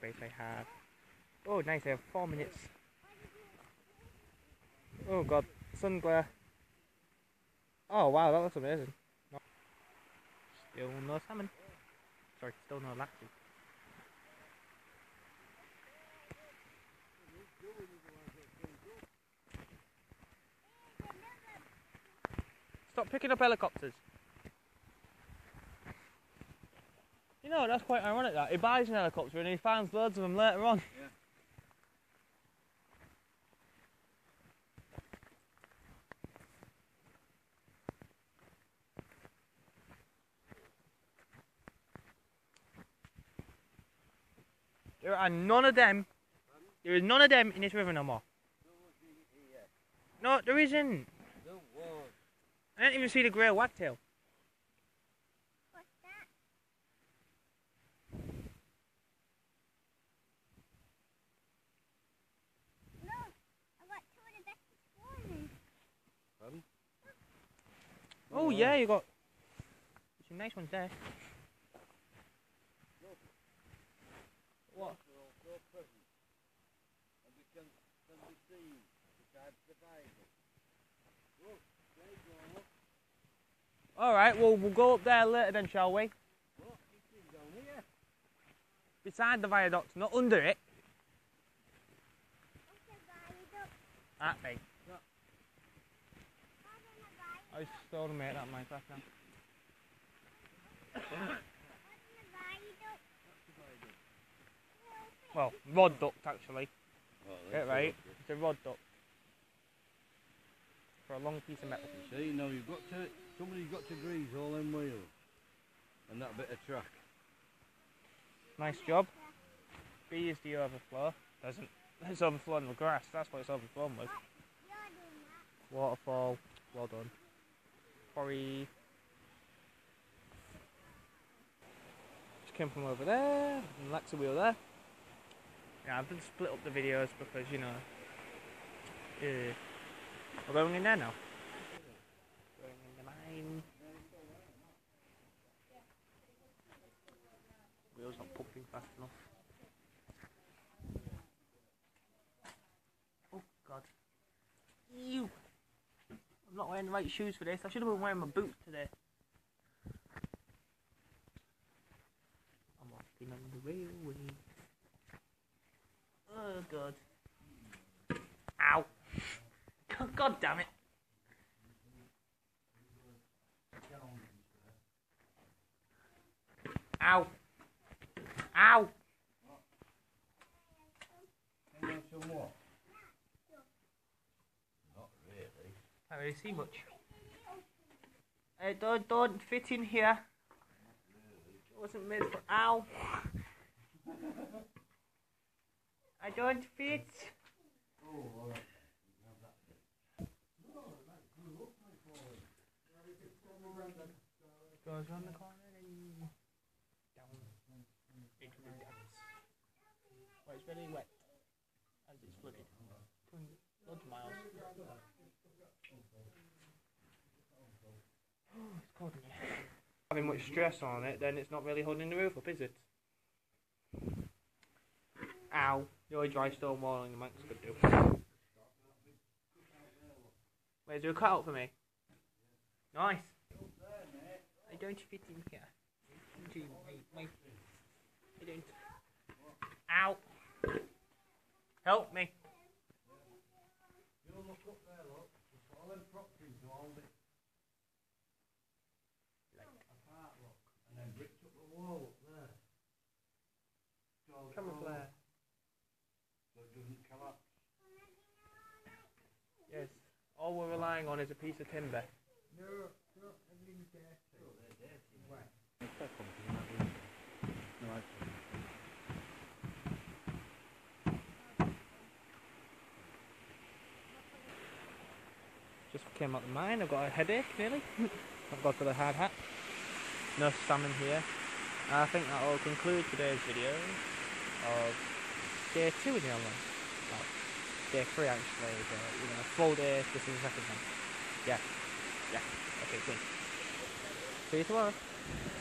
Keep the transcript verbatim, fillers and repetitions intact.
space I have. Oh, nice, I have four minutes. Oh god, sun glare. Oh wow, that looks amazing. No. Still no salmon. Sorry, still no lactic. Stop picking up helicopters. You know, that's quite ironic that. He buys an helicopter and he finds loads of them later on. Yeah. There are none of them. There is none of them in this river no more. No, there isn't. I didn't even see the grey wagtail. What's that? No, I got two of the best this morning. Pardon? Oh yeah, you got some nice ones there. What? Alright, well we'll go up there later then, shall we? Beside the viaduct, not under it. That big. I still to make that Minecraft now. Well, rod duct actually. Oh, Get right, it's a rod duct. For a long piece of metal. See, no, you've got to, somebody's got to grease all them wheels. And that bit of track. Nice job. B is the overflow. Doesn't. It's overflowing the grass, that's what it's overflowing with. Waterfall, well done. Quarry. Just came from over there, and Lexa wheel there. Yeah, I've been split up the videos because, you know, uh, we're going in there now. Going in the mine. Wheels not pumping fast enough. Oh god. Ew! I'm not wearing the right shoes for this. I should have been wearing my boots today. I'm walking on the railway. Oh god. Ow! God, god damn it! Ow! Ow! Some more? Not really. Can't really see much. I don't, don't fit in here. It wasn't made for. Ow! I don't fit. Oh, alright. Goes around the corner and down into the depths. Well, it's very wet as it's flooded. Loads of miles. Oh, it's cold in here. Having much stress on it, then it's not really holding the roof up, is it? Ow. The only dry stone wall in the Manx could do. Wait, is there a cutout for me? Nice. I don't fit in here. Into my, my, I don't. Ow. Help me. You look up there, look. There's all them properties to hold it. Like apart, look. And then bricked up the wall up there. So Camera flare. So it doesn't collapse. Yes. All we're relying on is a piece of timber. No, no, everything's there. Oh, they're there. Right. Just came out the mine, I've got a headache nearly. I've got to the hard hat. No salmon here. I think that will conclude today's video of day two in the island. Well, day three actually, but you know, full day, this is the second one. Yeah. Yeah. Okay, good. See you tomorrow.